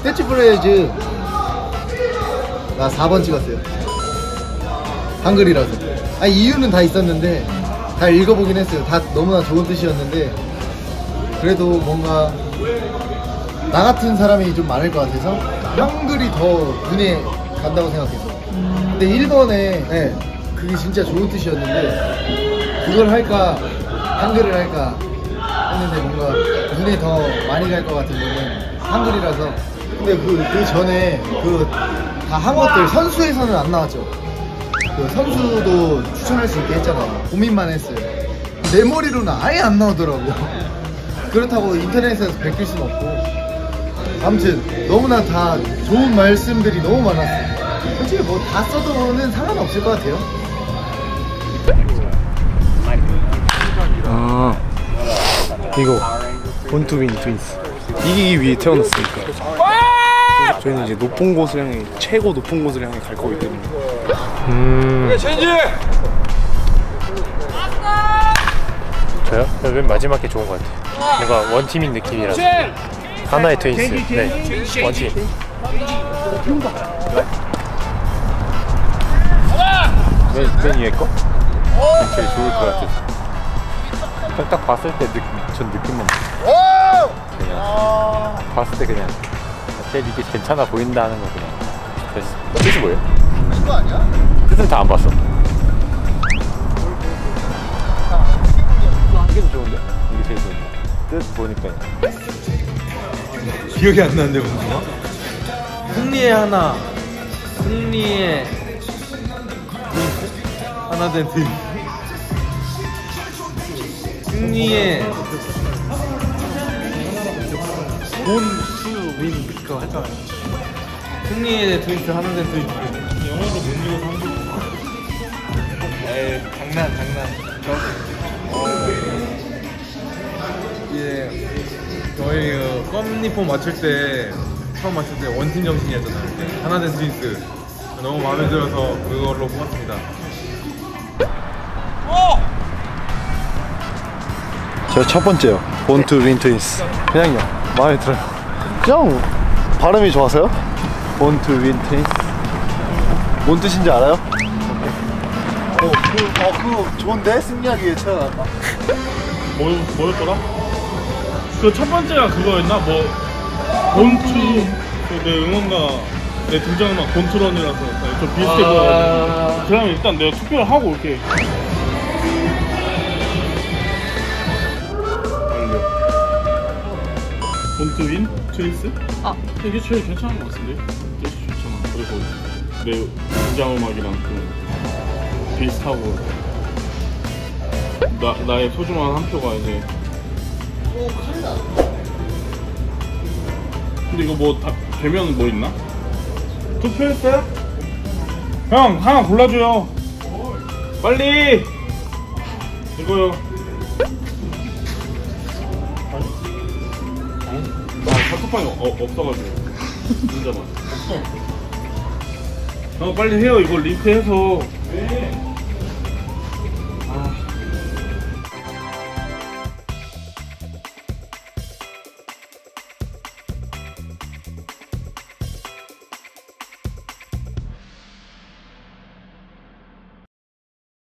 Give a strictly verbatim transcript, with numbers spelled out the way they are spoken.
캐치프레이즈 나 사 번 찍었어요. 한글이라서. 아니 이유는 다 있었는데 다 읽어보긴 했어요. 다 너무나 좋은 뜻이었는데 그래도 뭔가 나 같은 사람이 좀 많을 것 같아서 한글이 더 눈에 간다고 생각해서. 근데 일 번에 네, 그게 진짜 좋은 뜻이었는데 그걸 할까 한글을 할까 했는데 뭔가 눈에 더 많이 갈 것 같은 거는 한글이라서. 근데 그, 그 전에 그 다 한 것들 선수에서는 안 나왔죠. 그 선수도 추천할 수 있게 했잖아요. 고민만 했어요. 내 머리로는 아예 안 나오더라고요. 그렇다고 인터넷에서 베낄 수는 없고. 아무튼 너무나 다 좋은 말씀들이 너무 많았어요. 솔직히 뭐 다 써도는 상관없을 것 같아요. 아 이거 본투윈 트윈스 이기기 위해 태어났으니까 저희는 이제 높은 곳을 향해 최고 높은 곳을 향해 갈 거기 때문에. 음. 체인지! 저요? 맨 마지막 게 좋은 것 같아요. 뭔가 원팀인 느낌이라서. 하나의 트윈스. 네, 원팀. 맨, 맨 위에 거? 제일 좋을 것 같아서. 딱 봤을 때 느, 전 느낌만 그냥 봤을 때 그냥 제일 이게 괜찮아 보인다는 거 그냥 됐어. 뜻이 뭐예요? 이거 아니야? 뜻은 다 안 봤어. 이게 더 좋은데? 이게 제일 좋은데. 뜻 보니까 기억이 안 나는데 뭔가? 승리의 하나, 승리의 하나 된 트윈스, 승리의 본투윈 그거 했잖아요. 승리의 트윈스 하나 된 트윈스. 영어도 못 읽어서 한국. 에이 장난 장난. 예, 저희 그 껌니폼 맞출 때 처음 맞출 때 원팀 정신이었잖아요. 하나 된 트윈스 너무 마음에 들어서 그걸로 뽑았습니다. 저 첫 번째요. 본투윈 트윈스. 그냥요. 마음에 들어요. 그냥 발음이 좋아서요. 본투윈 트윈스. 뭔 뜻인지 알아요? 어, 그, 어, 그거 좋은데? 승리하기 위해 태어났다. 뭐, 뭐였더라? 그 첫 번째가 그거였나? 뭐 본투 그 내 응원가 내 등장음악 본투런이라서 좀 비슷해 보여가지고 그러면 일단 내가 투표를 하고 올게. 본투윈? 트윈스? 아 이게 제일 괜찮은 것 같은데? 뜻이 좋잖아. 그리고 내 등장음악이랑 그 비슷하고 나, 나의 소중한 한 표가 이제. 오 큰일나. 근데 이거 뭐 다 되면 뭐 있나? 투표했어요? 형 하나 골라줘요. 빨리. 이거요. 아 카톡방이 어, 없어가지고 진짜 많아. 형 빨리 해요. 이거 링크해서.